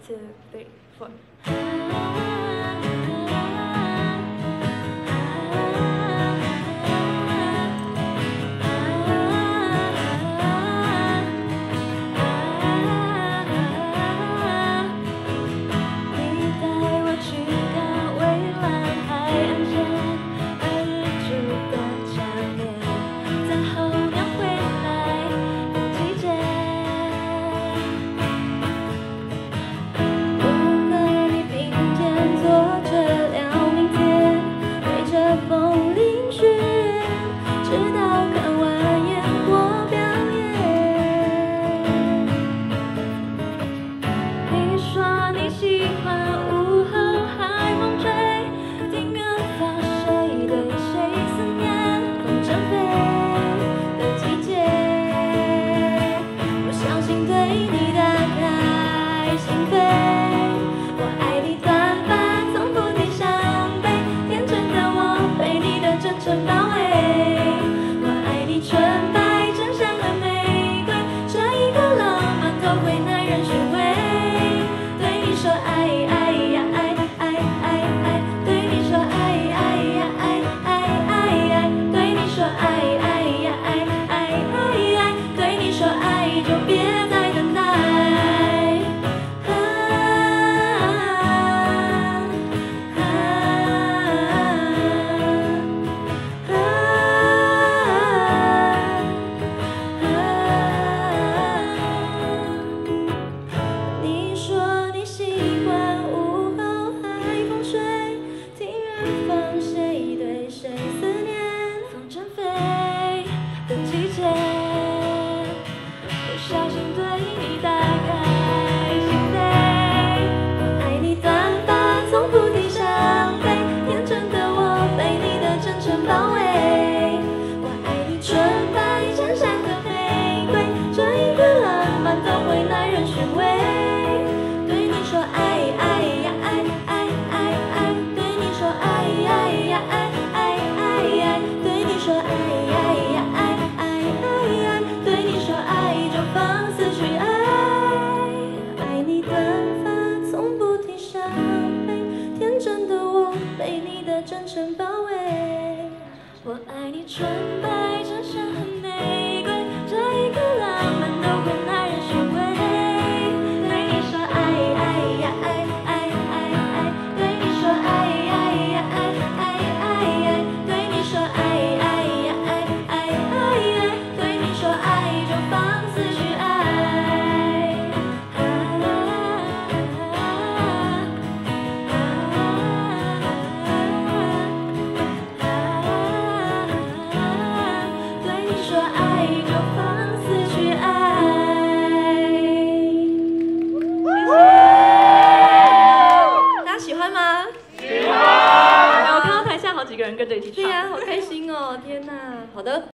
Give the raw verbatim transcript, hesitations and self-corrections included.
two, three, four. 我爱你纯白真香和玫瑰，这一个浪漫都会耐人寻味。对你说爱爱呀爱爱爱爱，对你说爱爱呀爱爱爱爱，对你说爱爱呀爱爱爱爱，对你说爱就放肆去爱。啊啊说爱就放肆去爱。谢谢，大家喜欢吗？喜欢。我看到台下好几个人跟着一起唱。对呀、啊，好开心哦！天哪，好的。